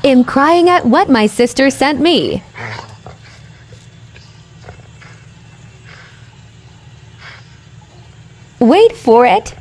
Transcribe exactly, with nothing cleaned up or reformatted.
am crying at what my sister sent me. Wait for it.